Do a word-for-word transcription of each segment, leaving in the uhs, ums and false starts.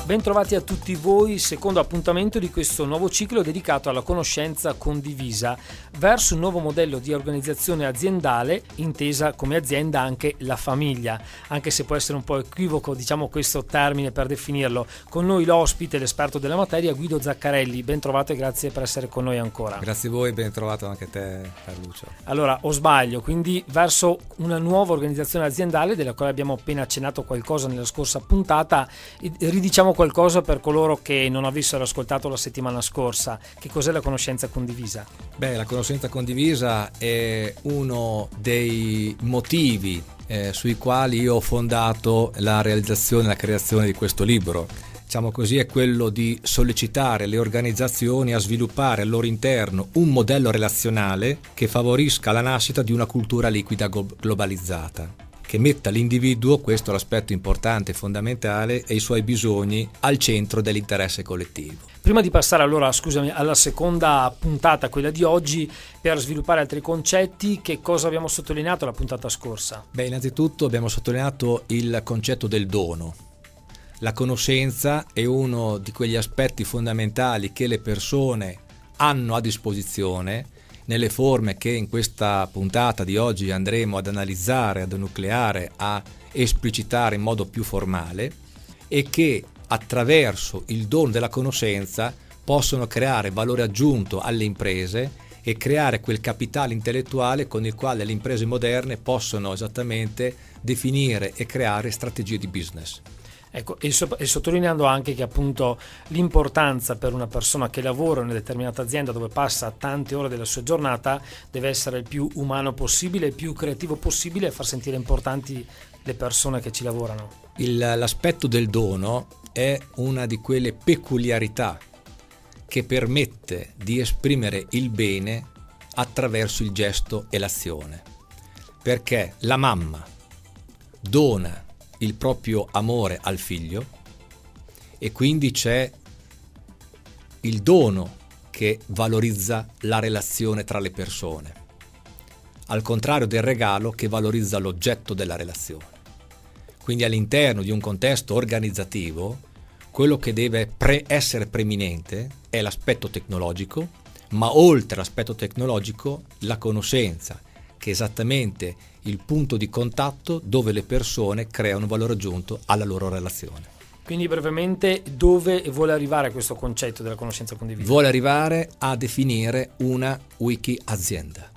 Bentrovati a tutti voi, secondo appuntamento di questo nuovo ciclo dedicato alla conoscenza condivisa verso un nuovo modello di organizzazione aziendale, intesa come azienda anche la famiglia, anche se può essere un po' equivoco diciamo questo termine per definirlo. Con noi l'ospite, l'esperto della materia, Guido Zaccarelli. Bentrovato e grazie per essere con noi ancora. Grazie a voi, ben trovato anche te Carluccio. Allora, o sbaglio, quindi verso una nuova organizzazione aziendale della quale abbiamo appena accennato qualcosa nella scorsa puntata, ridiciamo qualcosa per coloro che non avessero ascoltato la settimana scorsa. Che cos'è la conoscenza condivisa? Beh, la conoscenza condivisa è uno dei motivi eh, sui quali io ho fondato la realizzazione e la creazione di questo libro. Diciamo così, è quello di sollecitare le organizzazioni a sviluppare al loro interno un modello relazionale che favorisca la nascita di una cultura liquida globalizzata, che metta l'individuo, questo è l'aspetto importante e fondamentale, e i suoi bisogni al centro dell'interesse collettivo. Prima di passare allora, scusami, alla seconda puntata, quella di oggi, per sviluppare altri concetti, che cosa abbiamo sottolineato la puntata scorsa? Beh, innanzitutto abbiamo sottolineato il concetto del dono. La conoscenza è uno di quegli aspetti fondamentali che le persone hanno a disposizione nelle forme che in questa puntata di oggi andremo ad analizzare, ad enucleare, a esplicitare in modo più formale, e che attraverso il dono della conoscenza possono creare valore aggiunto alle imprese e creare quel capitale intellettuale con il quale le imprese moderne possono esattamente definire e creare strategie di business. Ecco, e, so- e sottolineando anche che appunto l'importanza per una persona che lavora in una determinata azienda dove passa tante ore della sua giornata deve essere il più umano possibile, il più creativo possibile, e far sentire importanti le persone che ci lavorano. Il, l'aspetto del dono è una di quelle peculiarità che permette di esprimere il bene attraverso il gesto e l'azione, perché la mamma dona il proprio amore al figlio e quindi c'è il dono che valorizza la relazione tra le persone, al contrario del regalo che valorizza l'oggetto della relazione. Quindi all'interno di un contesto organizzativo quello che deve pre- essere preminente è l'aspetto tecnologico, ma oltre l'aspetto tecnologico la conoscenza, che è esattamente il punto di contatto dove le persone creano valore aggiunto alla loro relazione. Quindi brevemente, dove vuole arrivare questo concetto della conoscenza condivisa? Vuole arrivare a definire una wiki azienda.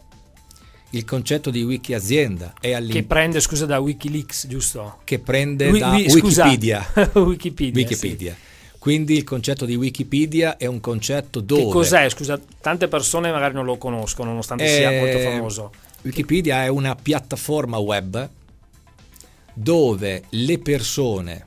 Il concetto di wiki azienda è all'interno, che prende, scusa, da Wikileaks, giusto? Che prende Wi- da wi- Wikipedia. Wikipedia. Wikipedia. Sì. Quindi il concetto di Wikipedia è un concetto dove... Che cos'è? Scusa, tante persone magari non lo conoscono, nonostante è... sia molto famoso. Wikipedia è una piattaforma web dove le persone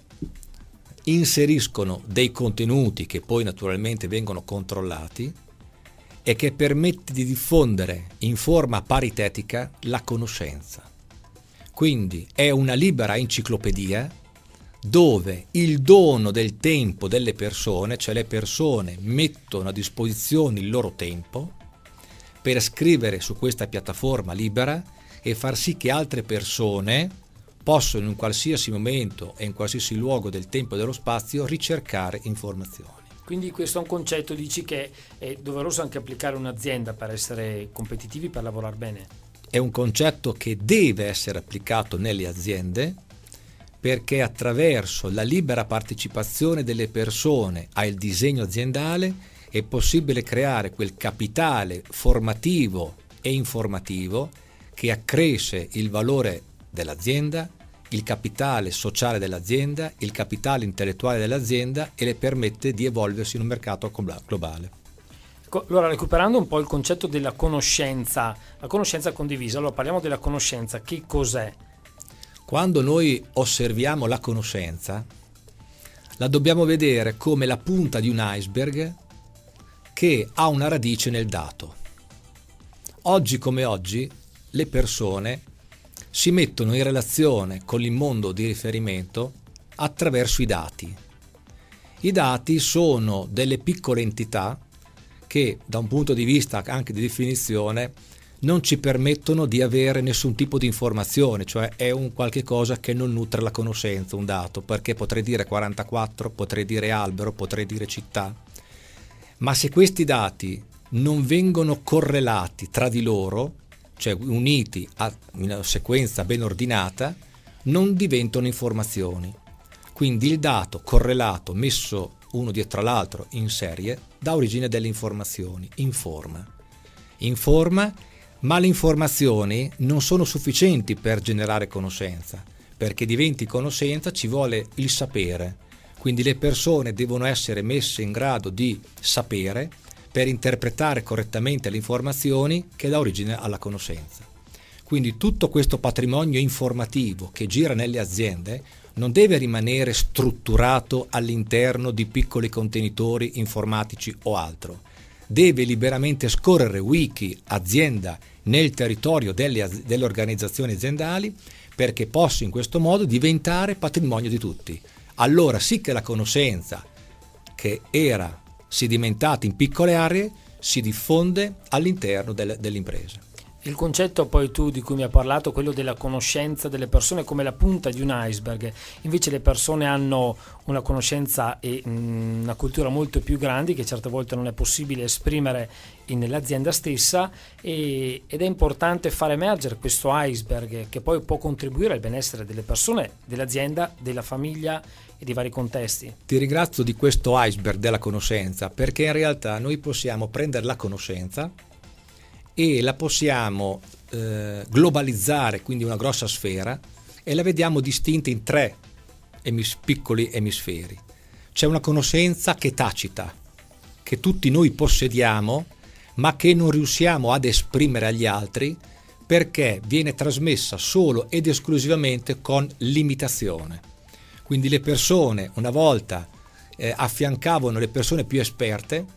inseriscono dei contenuti che poi naturalmente vengono controllati e che permette di diffondere in forma paritetica la conoscenza. Quindi è una libera enciclopedia dove il dono del tempo delle persone, cioè le persone mettono a disposizione il loro tempo per scrivere su questa piattaforma libera e far sì che altre persone possono in qualsiasi momento e in qualsiasi luogo del tempo e dello spazio ricercare informazioni. Quindi questo è un concetto, dici, che è doveroso anche applicare un'azienda per essere competitivi, per lavorare bene? È un concetto che deve essere applicato nelle aziende, perché attraverso la libera partecipazione delle persone al disegno aziendale è possibile creare quel capitale formativo e informativo che accresce il valore dell'azienda, il capitale sociale dell'azienda, il capitale intellettuale dell'azienda e le permette di evolversi in un mercato globale. Allora, recuperando un po' il concetto della conoscenza, la conoscenza condivisa, allora parliamo della conoscenza, che cos'è? Quando noi osserviamo la conoscenza, la dobbiamo vedere come la punta di un iceberg che ha una radice nel dato. Oggi come oggi le persone si mettono in relazione con il mondo di riferimento attraverso i dati. I dati sono delle piccole entità che da un punto di vista anche di definizione non ci permettono di avere nessun tipo di informazione, cioè è un qualche cosa che non nutre la conoscenza, un dato, perché potrei dire quarantaquattro, potrei dire albero, potrei dire città, ma se questi dati non vengono correlati tra di loro, cioè uniti a una sequenza ben ordinata, non diventano informazioni. Quindi il dato correlato messo uno dietro l'altro in serie dà origine a delle informazioni, informa. Informa, ma le informazioni non sono sufficienti per generare conoscenza. Perché diventi conoscenza ci vuole il sapere. Quindi le persone devono essere messe in grado di sapere per interpretare correttamente le informazioni che dà origine alla conoscenza. Quindi tutto questo patrimonio informativo che gira nelle aziende non deve rimanere strutturato all'interno di piccoli contenitori informatici o altro. Deve liberamente scorrere wiki azienda nel territorio delle, delle organizzazioni aziendali, perché possa in questo modo diventare patrimonio di tutti. Allora sì che la conoscenza che era sedimentata in piccole aree si diffonde all'interno del, dell'impresa. Il concetto poi tu di cui mi hai parlato, quello della conoscenza delle persone come la punta di un iceberg, invece le persone hanno una conoscenza e mh, una cultura molto più grandi che certe volte non è possibile esprimere in, nell'azienda stessa, e, ed è importante far emergere questo iceberg che poi può contribuire al benessere delle persone, dell'azienda, della famiglia e di vari contesti. Ti ringrazio di questo iceberg della conoscenza, perché in realtà noi possiamo prendere la conoscenza e la possiamo eh, globalizzare, quindi una grossa sfera, e la vediamo distinta in tre emis- piccoli emisferi. C'è una conoscenza che è tacita, che tutti noi possediamo, ma che non riusciamo ad esprimere agli altri perché viene trasmessa solo ed esclusivamente con limitazione. Quindi le persone una volta eh, affiancavano le persone più esperte,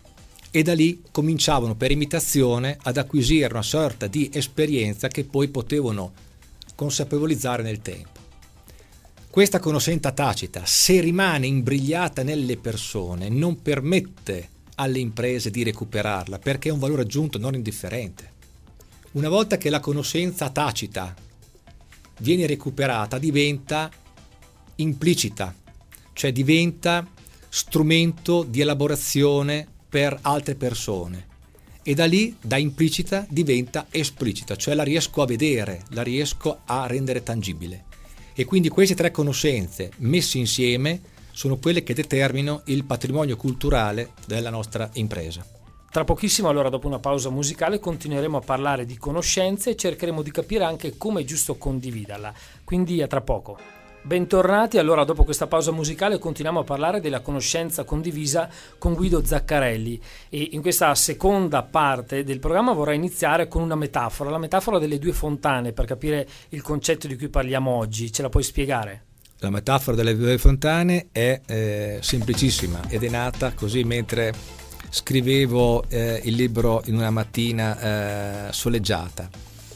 e da lì cominciavano per imitazione ad acquisire una sorta di esperienza che poi potevano consapevolizzare nel tempo. Questa conoscenza tacita, se rimane imbrigliata nelle persone, non permette alle imprese di recuperarla, perché è un valore aggiunto non indifferente. Una volta che la conoscenza tacita viene recuperata, diventa implicita, cioè diventa strumento di elaborazione per altre persone, e da lì da implicita diventa esplicita, cioè la riesco a vedere, la riesco a rendere tangibile. E quindi queste tre conoscenze messe insieme sono quelle che determinano il patrimonio culturale della nostra impresa. Tra pochissimo, allora, dopo una pausa musicale, continueremo a parlare di conoscenze e cercheremo di capire anche come è giusto condividerla. Quindi a tra poco. Bentornati, allora dopo questa pausa musicale continuiamo a parlare della conoscenza condivisa con Guido Zaccarelli, e in questa seconda parte del programma vorrei iniziare con una metafora, la metafora delle due fontane, per capire il concetto di cui parliamo oggi. Ce la puoi spiegare? La metafora delle due fontane è eh, semplicissima ed è nata così mentre scrivevo eh, il libro in una mattina eh, soleggiata.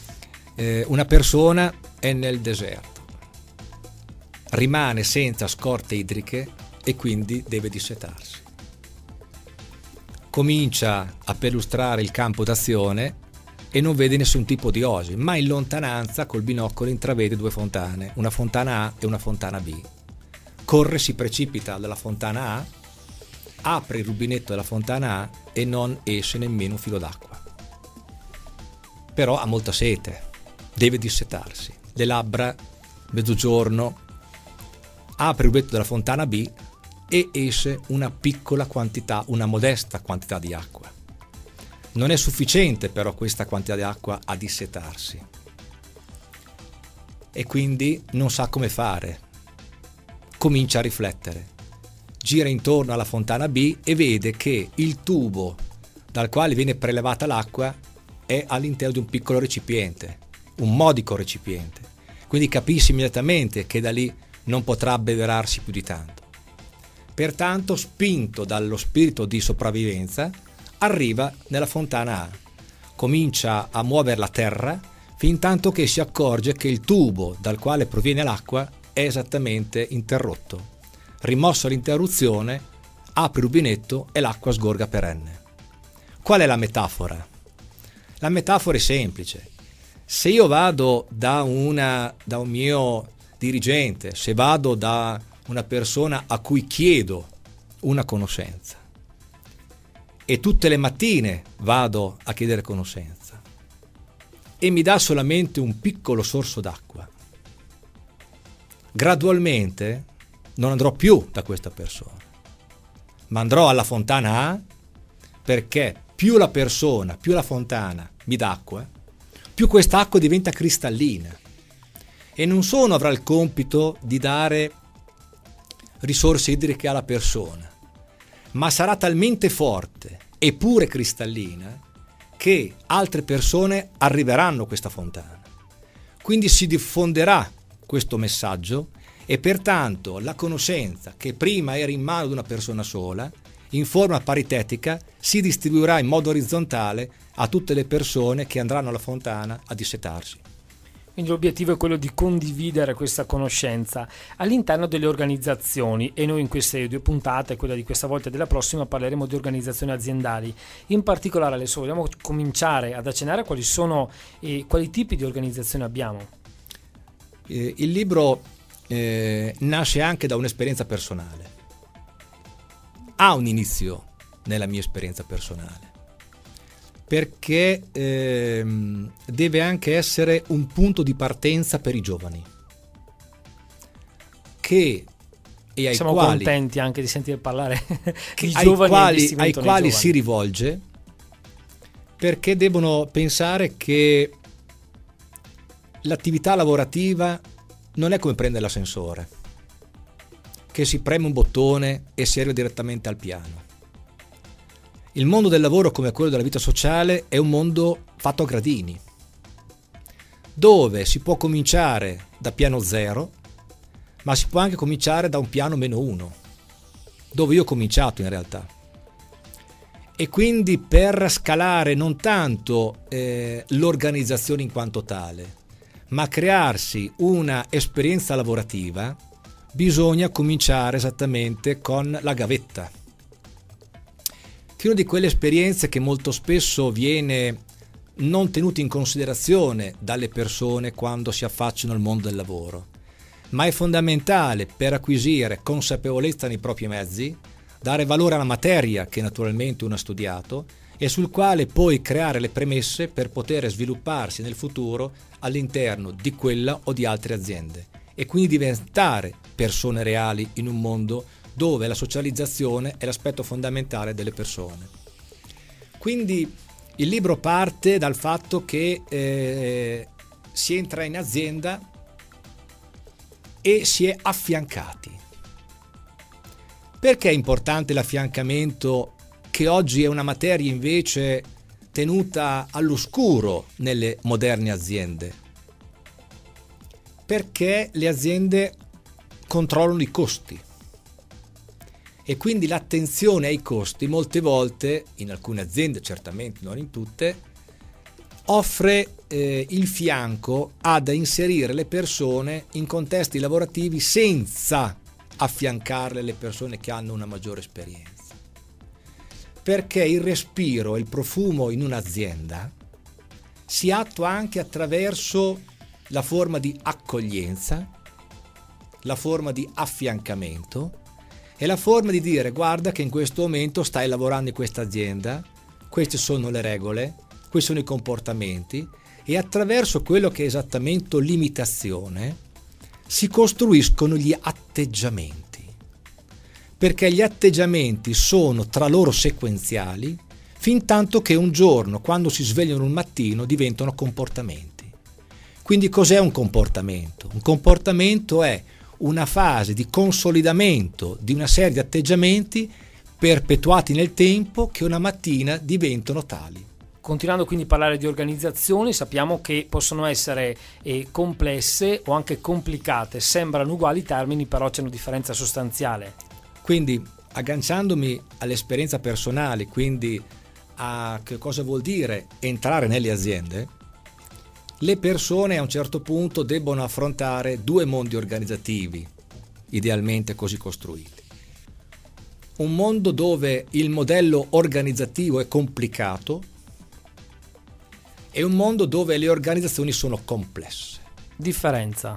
Eh, una persona è nel deserto, rimane senza scorte idriche e quindi deve dissetarsi. Comincia a perlustrare il campo d'azione e non vede nessun tipo di oasi, ma in lontananza col binocolo intravede due fontane, una fontana A e una fontana B. Corre, si precipita dalla fontana A, apre il rubinetto della fontana A e non esce nemmeno un filo d'acqua. Però ha molta sete, deve dissetarsi. Le labbra, mezzogiorno, apre il rubinetto della fontana B e esce una piccola quantità, una modesta quantità di acqua. Non è sufficiente però questa quantità di acqua a dissetarsi e quindi non sa come fare. Comincia a riflettere, gira intorno alla fontana B e vede che il tubo dal quale viene prelevata l'acqua è all'interno di un piccolo recipiente, un modico recipiente, quindi capisce immediatamente che da lì non potrà abbeverarsi più di tanto. Pertanto, spinto dallo spirito di sopravvivenza, arriva nella fontana A, comincia a muovere la terra fin tanto che si accorge che il tubo dal quale proviene l'acqua è esattamente interrotto. Rimossa l'interruzione, apre il rubinetto e l'acqua sgorga perenne. Qual è la metafora? La metafora è semplice. Se io vado da, una, da un mio dirigente, se vado da una persona a cui chiedo una conoscenza e tutte le mattine vado a chiedere conoscenza e mi dà solamente un piccolo sorso d'acqua, gradualmente non andrò più da questa persona, ma andrò alla fontana A, perché più la persona, più la fontana mi dà acqua, più quest'acqua diventa cristallina e non solo avrà il compito di dare risorse idriche alla persona, ma sarà talmente forte e pure cristallina che altre persone arriveranno a questa fontana. Quindi si diffonderà questo messaggio e pertanto la conoscenza che prima era in mano ad una persona sola, in forma paritetica, si distribuirà in modo orizzontale a tutte le persone che andranno alla fontana a dissetarsi. Quindi l'obiettivo è quello di condividere questa conoscenza all'interno delle organizzazioni, e noi in queste due puntate, quella di questa volta e della prossima, parleremo di organizzazioni aziendali. In particolare, adesso vogliamo cominciare ad accennare quali sono e quali tipi di organizzazioni abbiamo. Eh, il libro eh, nasce anche da un'esperienza personale. Ha un inizio nella mia esperienza personale, perché ehm, deve anche essere un punto di partenza per i giovani che e ai siamo quali, contenti anche di sentire parlare che, di ai giovani quali, ai quali giovani. si rivolge, perché devono pensare che l'attività lavorativa non è come prendere l'ascensore, che si preme un bottone e si arriva direttamente al piano. Il mondo del lavoro, come quello della vita sociale, è un mondo fatto a gradini, dove si può cominciare da piano zero, ma si può anche cominciare da un piano meno uno, dove io ho cominciato in realtà. E quindi per scalare non tanto eh, l'organizzazione in quanto tale, ma crearsi una esperienza lavorativa, bisogna cominciare esattamente con la gavetta, che è una di quelle esperienze che molto spesso viene non tenuta in considerazione dalle persone quando si affacciano al mondo del lavoro, ma è fondamentale per acquisire consapevolezza nei propri mezzi, dare valore alla materia che naturalmente uno ha studiato e sul quale poi creare le premesse per poter svilupparsi nel futuro all'interno di quella o di altre aziende e quindi diventare persone reali in un mondo dove la socializzazione è l'aspetto fondamentale delle persone. Quindi il libro parte dal fatto che eh, si entra in azienda e si è affiancati. Perché è importante l'affiancamento, che oggi è una materia invece tenuta all'oscuro nelle moderne aziende? Perché le aziende controllano i costi. E quindi l'attenzione ai costi molte volte, in alcune aziende, certamente non in tutte, offre eh, il fianco ad inserire le persone in contesti lavorativi senza affiancarle le persone che hanno una maggiore esperienza. Perché il respiro e il profumo in un'azienda si attua anche attraverso la forma di accoglienza, la forma di affiancamento, è la forma di dire: guarda che in questo momento stai lavorando in questa azienda, queste sono le regole, questi sono i comportamenti, e attraverso quello che è esattamente l'imitazione si costruiscono gli atteggiamenti, perché gli atteggiamenti sono tra loro sequenziali fin tanto che un giorno, quando si svegliano un mattino, diventano comportamenti. Quindi cos'è un comportamento? Un comportamento è una fase di consolidamento di una serie di atteggiamenti perpetuati nel tempo che una mattina diventano tali. Continuando quindi a parlare di organizzazioni, sappiamo che possono essere eh, complesse o anche complicate, sembrano uguali i termini, però c'è una differenza sostanziale. Quindi, agganciandomi all'esperienza personale, quindi a che cosa vuol dire entrare nelle aziende, le persone a un certo punto debbono affrontare due mondi organizzativi, idealmente così costruiti. Un mondo dove il modello organizzativo è complicato, è un mondo dove le organizzazioni sono complesse. Differenza?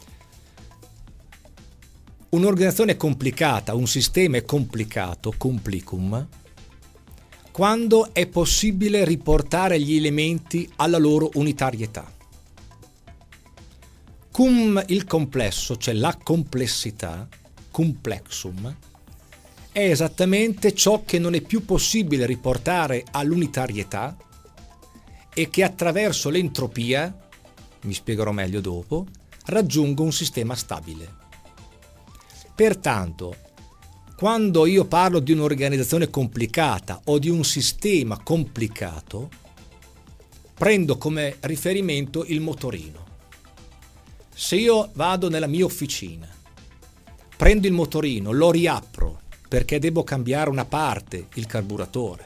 Un'organizzazione è complicata, un sistema è complicato, complicum, quando è possibile riportare gli elementi alla loro unitarietà. Cum il complesso, cioè la complessità, complexum, è esattamente ciò che non è più possibile riportare all'unitarietà e che attraverso l'entropia, mi spiegherò meglio dopo, raggiungo un sistema stabile. Pertanto, quando io parlo di un'organizzazione complicata o di un sistema complicato, prendo come riferimento il motorino. Se io vado nella mia officina, prendo il motorino, lo riapro perché devo cambiare una parte, il carburatore,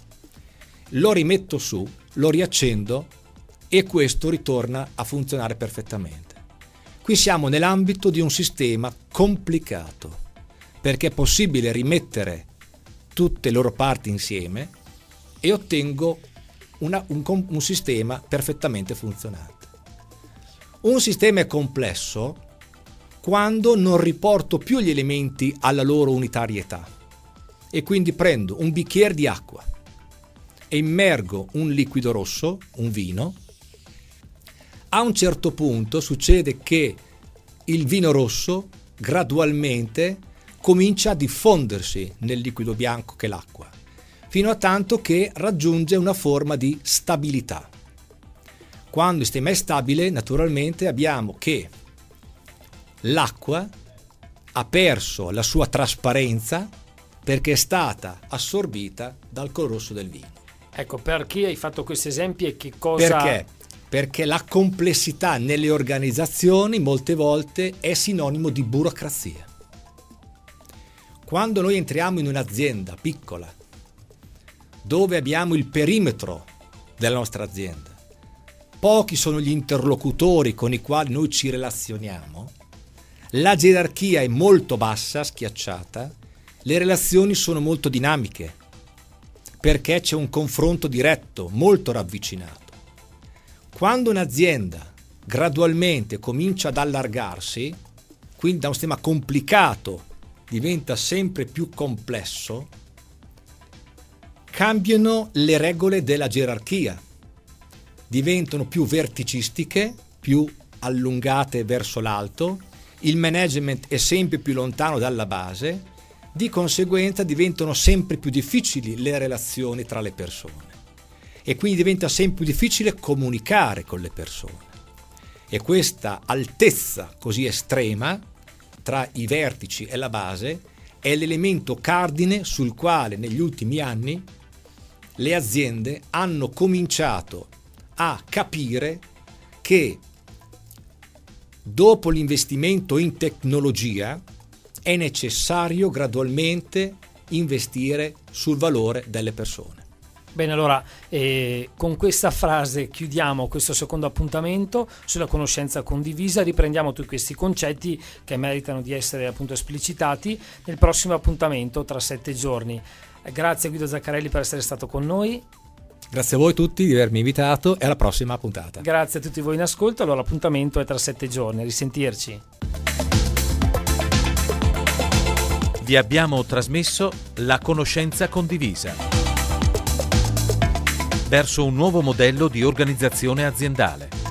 lo rimetto su, lo riaccendo e questo ritorna a funzionare perfettamente. Qui siamo nell'ambito di un sistema complicato, perché è possibile rimettere tutte le loro parti insieme e ottengo una, un, un sistema perfettamente funzionante. Un sistema è complesso quando non riporto più gli elementi alla loro unitarietà e quindi prendo un bicchiere di acqua e immergo un liquido rosso, un vino. A un certo punto succede che il vino rosso gradualmente comincia a diffondersi nel liquido bianco che è l'acqua, fino a tanto che raggiunge una forma di stabilità. Quando il sistema è stabile, naturalmente abbiamo che l'acqua ha perso la sua trasparenza perché è stata assorbita dal colore rosso del vino. Ecco, perché hai fatto questi esempi e che cosa... Perché? Perché la complessità nelle organizzazioni molte volte è sinonimo di burocrazia. Quando noi entriamo in un'azienda piccola, dove abbiamo il perimetro della nostra azienda, pochi sono gli interlocutori con i quali noi ci relazioniamo, la gerarchia è molto bassa, schiacciata, le relazioni sono molto dinamiche, perché c'è un confronto diretto, molto ravvicinato. Quando un'azienda gradualmente comincia ad allargarsi, quindi da un sistema complicato diventa sempre più complesso, cambiano le regole della gerarchia, diventano più verticistiche, più allungate verso l'alto, il management è sempre più lontano dalla base, di conseguenza diventano sempre più difficili le relazioni tra le persone e quindi diventa sempre più difficile comunicare con le persone. E questa altezza così estrema tra i vertici e la base è l'elemento cardine sul quale negli ultimi anni le aziende hanno cominciato a capire che dopo l'investimento in tecnologia è necessario gradualmente investire sul valore delle persone. Bene, allora eh, con questa frase chiudiamo questo secondo appuntamento sulla conoscenza condivisa. Riprendiamo tutti questi concetti che meritano di essere appunto esplicitati nel prossimo appuntamento tra sette giorni. Grazie Guido Zaccarelli per essere stato con noi. Grazie a voi tutti di avermi invitato e alla prossima puntata. Grazie a tutti voi in ascolto. Allora l'appuntamento è tra sette giorni. A risentirci. Vi abbiamo trasmesso la conoscenza condivisa verso un nuovo modello di organizzazione aziendale.